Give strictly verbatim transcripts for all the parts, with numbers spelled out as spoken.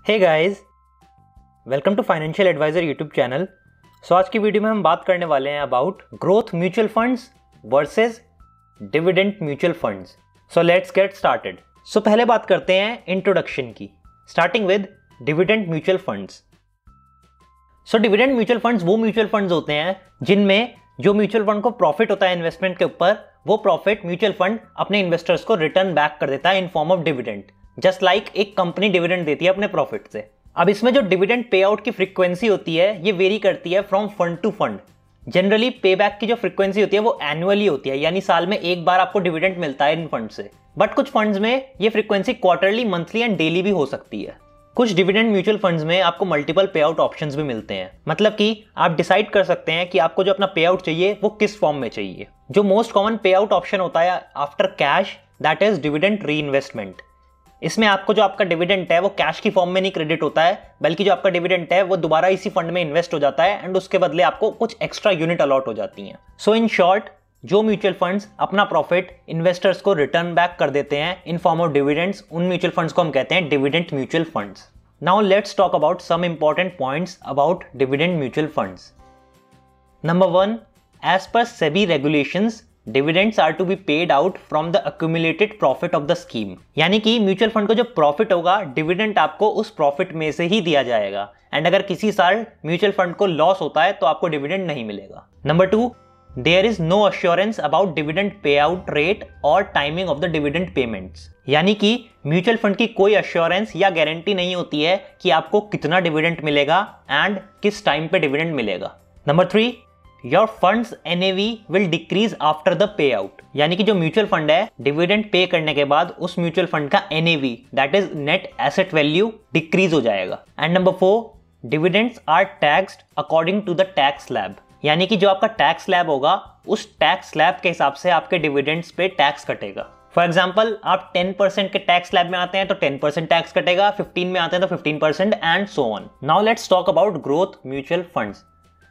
Hey guys, welcome to financial adviser YouTube channel. So आज की video में हम बात करने वाले हैं about growth mutual funds versus dividend mutual funds. So let's get started. So पहले बात करते हैं इंट्रोडक्शन की, starting with dividend mutual funds. So dividend mutual funds वो म्यूचुअल फंड्स होते हैं जिनमें जो म्यूचुअल फंड को प्रॉफिट होता है इन्वेस्टमेंट के ऊपर, वो प्रॉफिट म्यूचुअल फंड अपने इन्वेस्टर्स को रिटर्न बैक कर देता है in form of dividend, just like एक कंपनी डिविडेंड देती है अपने प्रॉफिट से। अब इसमें जो डिविडेंड पे आउट की फ्रीक्वेंसी होती है ये वेरी करती है from fund to fund. Generally pay back की जो फ्रीक्वेंसी होती है वो एनुअली होती है, यानी साल में एक बार आपको डिविडेंड मिलता है इन फंड से। बट कुछ फंड्स में ये frequency quarterly, monthly and daily भी हो सकती है। कुछ डिविडेंड म्यूचुअल फंड्स में आपको मल्टीपल पे आउट ऑप्शंस भी मिलते हैं, मतलब कि आप डिसाइड कर सकते हैं कि आपको जो अपना पे आउट चाहिए वो किस फॉर्म में चाहिए। जो most common payout option होता है after cash, that is dividend reinvestment. इसमें आपको जो आपका डिविडेंड है वो कैश की फॉर्म में नहीं क्रेडिट होता है, बल्कि जो आपका डिविडेंड है वो दोबारा इसी फंड में इन्वेस्ट हो जाता है एंड उसके बदले आपको कुछ एक्स्ट्रा यूनिट अलॉट हो जाती हैं। सो इन शॉर्ट, जो म्यूचुअल फंड्स अपना प्रॉफिट इन्वेस्टर्स को रिटर्न बैक कर देते हैं इन फॉर्म ऑफ डिविडेंड्स, उन म्यूचुअल फंड्स को हम कहते हैं dividend mutual funds. Now let's talk about some important points about dividend mutual funds. Number one, as per SEBI regulations, dividends are to be paid out from the accumulated profit of the scheme. यानी कि mutual fund को जो profit होगा, dividend आपको उस profit में से ही दिया जाएगा। एंड अगर किसी साल म्यूचुअल फंड को लॉस होता है तो आपको डिविडेंड नहीं मिलेगा। Number two, there is no assurance about dividend payout rate और timing of the dividend payments. यानी कि म्यूचुअल फंड की कोई अश्योरेंस या गारंटी नहीं होती है कि आपको कितना डिविडेंड मिलेगा एंड किस टाइम पे डिविडेंड मिलेगा। Number three, your funds N A V will decrease after the payout. यानी कि जो म्यूचुअल फंड है, डिविडेंड पे करने के बाद उस म्यूचुअल फंड का N A V, that is net asset value, decrease हो जाएगा। And number four, dividends are taxed according to the tax slab. यानी कि जो आपका टैक्स स्लैब होगा, उस टैक्स स्लैब के हिसाब से आपके डिविडेंड्स पे टैक्स कटेगा। फॉर एग्जाम्पल, आप टेन परसेंट के टैक्स स्लैब में आते हैं तो टेन परसेंट टैक्स कटेगा, फिफ्टीन में आते हैं तो fifteen percent and so on. Now let's talk about growth mutual funds.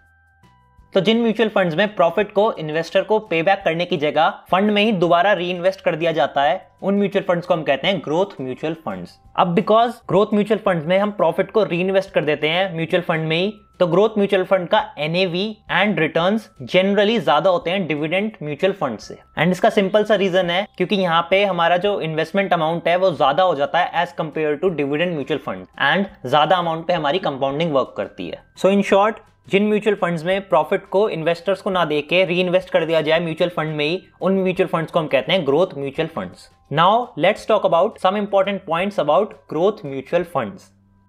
तो जिन म्यूचुअल फंड्स में प्रॉफिट को इन्वेस्टर को पे बैक करने की जगह फंड में ही दोबारा री इन्वेस्ट कर दिया जाता है, उन म्यूचुअल फंड्स को हम कहते हैं ग्रोथ म्यूचुअल फंड्स। अब बिकॉज ग्रोथ म्यूचुअल फंड्स में हम प्रॉफिट को री इन्वेस्ट कर देते हैं म्यूचुअल फंड में ही, तो ग्रोथ म्यूचुअल फंड का N A V and returns generally ज्यादा होते हैं डिविडेंड म्यूचुअल फंड से। एंड इसका सिंपल सा रीजन है क्योंकि यहाँ पे हमारा जो इन्वेस्टमेंट अमाउंट है वो ज्यादा हो जाता है as compare to dividend mutual fund, and ज्यादा अमाउंट पे हमारी कंपाउंडिंग वर्क करती है। सो इन शॉर्ट, जिन म्यूचुअल फंड्स में प्रॉफिट को इन्वेस्टर्स को ना देके री इन्वेस्ट कर दिया जाए म्यूचुअल फंड में ही, उन म्यूचुअल फंड्स को हम कहते हैं growth mutual funds. Now let's talk about some important points about growth mutual funds.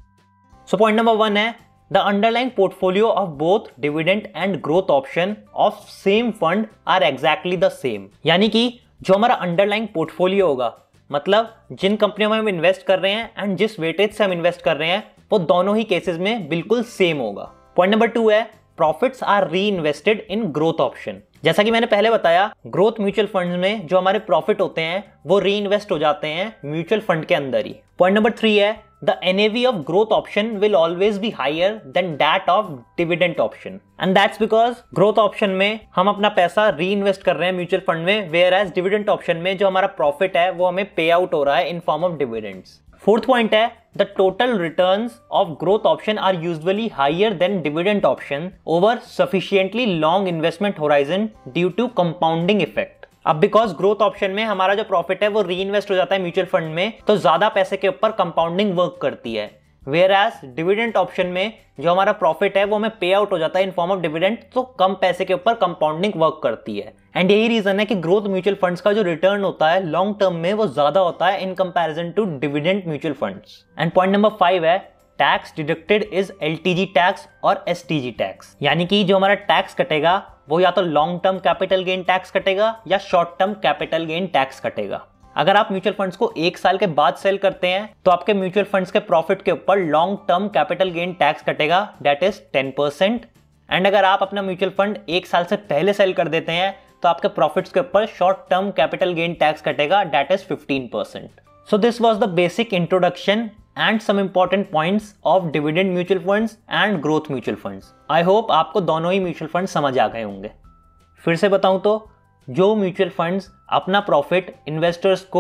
So point number one है, the underlying portfolio of both dividend and growth option of same fund are exactly the same. यानी कि जो हमारा underlying portfolio होगा, मतलब जिन कंपनियों में हम इन्वेस्ट कर रहे हैं एंड जिस वेटेज से हम इन्वेस्ट कर रहे हैं, वो दोनों ही केसेस में बिल्कुल सेम होगा। पॉइंट नंबर टू है, profits are reinvested in growth option. जैसा कि मैंने पहले बताया, ग्रोथ म्यूचुअल फंड्स में जो हमारे प्रॉफिट होते हैं वो री इन्वेस्ट हो जाते हैं म्यूचुअल फंड के अंदर ही। पॉइंट नंबर थ्री है, the N A V of growth option will always be higher than that of dividend option, and that's because growth option में हम अपना पैसा री इन्वेस्ट कर रहे हैं म्यूचुअल फंड में, वेयर एज डिविडेंड ऑप्शन में जो हमारा प्रॉफिट है वो हमें पे आउट हो रहा है in form of dividends. Fourth point है, the total returns of growth option are usually higher than dividend option over sufficiently long investment horizon due to compounding effect। अब बिकॉज ग्रोथ ऑप्शन में हमारा जो profit है वो री invest हो जाता है म्यूचुअल फंड में, तो ज्यादा पैसे के ऊपर कंपाउंडिंग वर्क करती है, वेयर एज डिविडेंड ऑप्शन में जो हमारा प्रॉफिट है वो हमें पे आउट हो जाता है इन फॉर्म ऑफ डिविडेंड, तो कम पैसे के ऊपर कंपाउंडिंग वर्क करती है। एंड यही रीजन है कि ग्रोथ म्यूचुअल फंड्स का जो रिटर्न होता है लॉन्ग टर्म में वो ज्यादा होता है in comparison to dividend mutual funds. And point number five है, tax deducted is L T G tax और एस टी जी टैक्स। यानी कि जो हमारा टैक्स कटेगा वो या तो long term capital gain tax कटेगा या short term capital gain tax कटेगा। अगर आप म्यूचुअल फंड्स को एक साल के बाद सेल करते हैं तो आपके म्यूचुअल फंड्स के प्रॉफिट के ऊपर long term capital gain tax कटेगा, that is ten percent. And अगर आप अपना म्यूचुअल फंड एक साल से पहले सेल कर देते हैं तो आपके प्रॉफिट्स के ऊपर short term capital gain tax कटेगा, that is fifteen percent. So this was the basic introduction and some important points of dividend mutual funds and growth mutual funds. I hope आपको दोनों ही म्यूचुअल फंड समझ आ गए होंगे। फिर से बताऊं तो, जो म्यूचुअल फंड्स अपना प्रॉफिट इन्वेस्टर्स को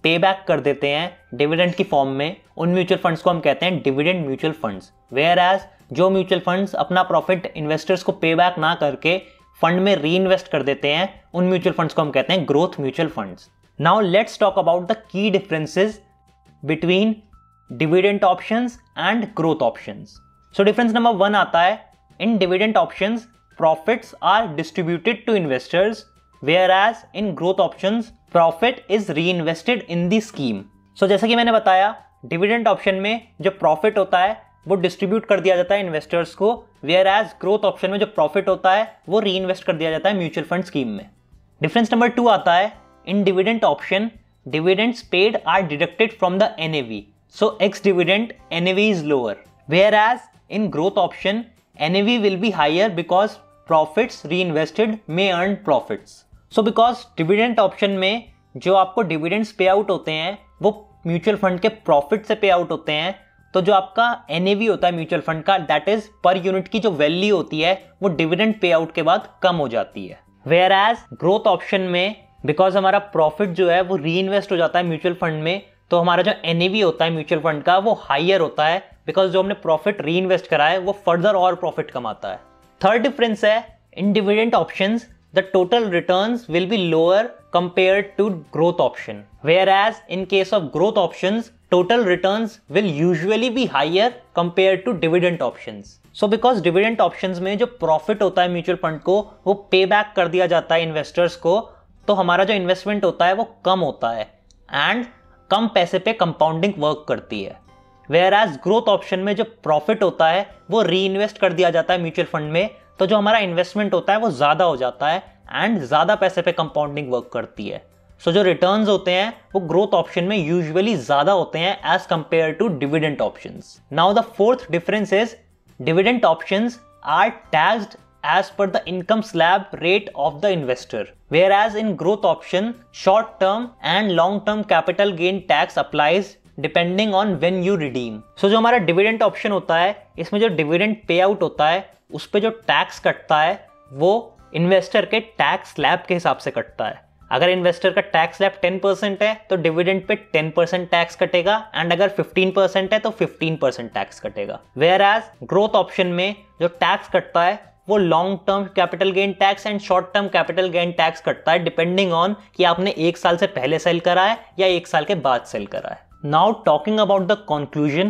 पे बैक कर देते हैं डिविडेंड की फॉर्म में, उन म्यूचुअल फंड्स को हम कहते हैं dividend mutual funds. Whereas जो म्यूचुअल फंड्स अपना प्रॉफिट इन्वेस्टर्स को पे बैक ना करके फंड में री इन्वेस्ट कर देते हैं, उन म्यूचुअल फंड्स को हम कहते हैं growth mutual funds. Now let's talk about the key differences between dividend options and growth options. So difference number one आता है, in dividend options profits are distributed to investors, whereas in growth options profit is reinvested in the scheme। so जैसा कि मैंने बताया, dividend option में जो profit होता है वो डिस्ट्रीब्यूट कर दिया जाता है इन्वेस्टर्स को, whereas ग्रोथ ऑप्शन में जो प्रॉफिट होता है वो री इन्वेस्ट कर दिया जाता है म्यूचुअल फंड स्कीम में। डिफरेंस नंबर टू आता है, in dividend option dividends paid are deducted from the NAV, so ex dividend NAV is lower, whereas in growth option N A V will be higher because profits reinvested may earn profits। so because dividend option में जो आपको dividends पे out होते हैं वो mutual fund के profit से पे आउट होते हैं, तो जो आपका N A V होता है म्यूचुअल फंड का, दैट इज पर यूनिट की जो वैल्यू होती है वो डिविडेंड पे आउट के बाद कम हो जाती है। वेयर एज ग्रोथ ऑप्शन में बिकॉज हमारा प्रॉफिट जो है वो री इन्वेस्ट हो जाता है म्यूचुअल फंड में, तो हमारा जो N A V होता है म्यूचुअल फंड का वो हाइयर होता है, बिकॉज जो हमने प्रॉफिट री इन्वेस्ट करा है वो फर्दर और प्रॉफिट कमाता है। थर्ड डिफरेंस है, in dividend options the total returns will be lower compared to growth option, whereas in case of growth options total returns will usually be higher compared to dividend options. So because dividend options में जो profit होता है mutual fund को वो पे back कर दिया जाता है इन्वेस्टर्स को, तो हमारा जो इन्वेस्टमेंट होता है वो कम होता है एंड कम पैसे पे कंपाउंडिंग वर्क करती है। वेयर एज ग्रोथ ऑप्शन में जो प्रॉफिट होता है वो री इन्वेस्ट कर दिया जाता है म्यूचुअल फंड में, तो जो हमारा इन्वेस्टमेंट होता है वो ज़्यादा हो जाता है एंड ज़्यादा पैसे पे कंपाउंडिंग वर्क करती है। सो so, जो रिटर्न्स होते हैं वो ग्रोथ ऑप्शन में यूजुअली ज़्यादा होते हैं as compare to dividend options. Now the fourth difference is, dividend options are taxed as per the income slab rate of the investor, whereas in growth option short term and long term capital gain tax applies depending on when you redeem। so जो हमारा dividend option होता है इसमें जो dividend pay out होता है उस पे जो टैक्स कटता है वो इन्वेस्टर के टैक्स स्लैब के हिसाब से कटता है। अगर इन्वेस्टर का टैक्स स्लैब टेन परसेंट है तो डिविडेंड पे टेन परसेंट टैक्स कटेगा, एंड अगर फिफ्टीन परसेंट है तो फिफ्टीन परसेंट टैक्स कटेगा। वेयर एज ग्रोथ ऑप्शन में जो टैक्स कटता है वो long term capital gain tax and short term capital gain tax कटता है, डिपेंडिंग ऑन कि आपने एक साल से पहले सेल करा है या एक साल के बाद सेल करा है। Now talking about the conclusion,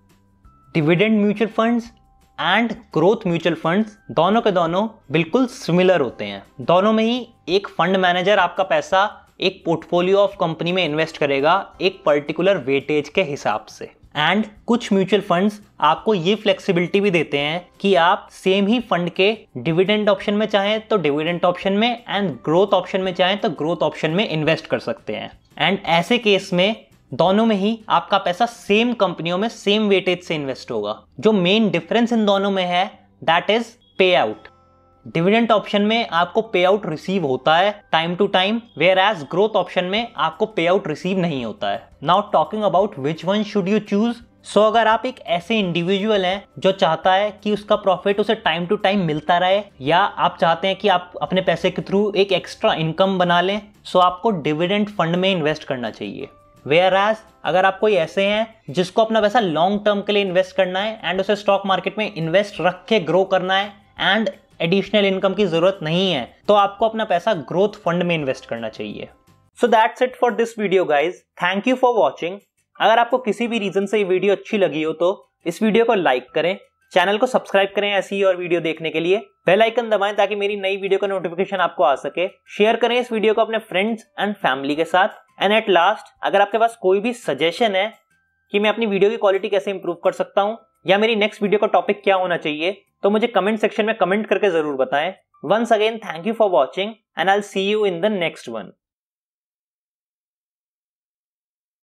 dividend mutual funds and growth mutual funds दोनों के दोनों बिल्कुल सिमिलर होते हैं। दोनों में ही एक फंड मैनेजर आपका पैसा एक पोर्टफोलियो ऑफ कंपनी में इन्वेस्ट करेगा एक पर्टिकुलर वेटेज के हिसाब से, एंड कुछ म्यूचुअल फंड्स आपको ये फ्लेक्सिबिलिटी भी देते हैं कि आप सेम ही फंड के डिविडेंड ऑप्शन में चाहें तो डिविडेंड ऑप्शन में एंड ग्रोथ ऑप्शन में चाहें तो ग्रोथ ऑप्शन में इन्वेस्ट कर सकते हैं। एंड ऐसे केस में दोनों में ही आपका पैसा सेम कंपनियों में सेम वेटेज से इन्वेस्ट होगा। जो मेन डिफरेंस इन दोनों में है that is payout. Dividend option में आपको पे आउट रिसीव होता है time to time, whereas growth option में आपको पे आउट रिसीव नहीं होता है। Now talking about which one should you choose. So अगर आप एक ऐसे इंडिविजुअल हैं जो चाहता है कि उसका प्रॉफिट उसे टाइम टू टाइम मिलता रहे, या आप चाहते हैं कि आप अपने पैसे के थ्रू एक एक्स्ट्रा इनकम बना लें, सो आपको डिविडेंड फंड में इन्वेस्ट करना चाहिए। वेयर एज अगर आप कोई ऐसे हैं जिसको अपना पैसा लॉन्ग टर्म के लिए इन्वेस्ट करना है एंड उसे स्टॉक मार्केट में इन्वेस्ट रख के ग्रो करना है एंड एडिशनल इनकम की जरूरत नहीं है, तो आपको अपना पैसा ग्रोथ फंड में इन्वेस्ट करना चाहिए। So that's it for this video guys, thank you for watching. अगर आपको किसी भी रीजन से ये वीडियो अच्छी लगी हो तो इस वीडियो को लाइक करें, चैनल को सब्सक्राइब करें ऐसी ही और वीडियो देखने के लिए, बेल आइकन दबाएं ताकि मेरी नई वीडियो का नोटिफिकेशन आपको आ सके, शेयर करें इस वीडियो को अपने फ्रेंड्स एंड फैमिली के साथ, एंड एट लास्ट अगर आपके पास कोई भी सजेशन है कि मैं अपनी वीडियो की क्वालिटी कैसे इंप्रूव कर सकता हूं या मेरी नेक्स्ट वीडियो का टॉपिक क्या होना चाहिए, तो मुझे कमेंट सेक्शन में कमेंट करके जरूर बताएं। Once again thank you for watching and I will see you in the next one.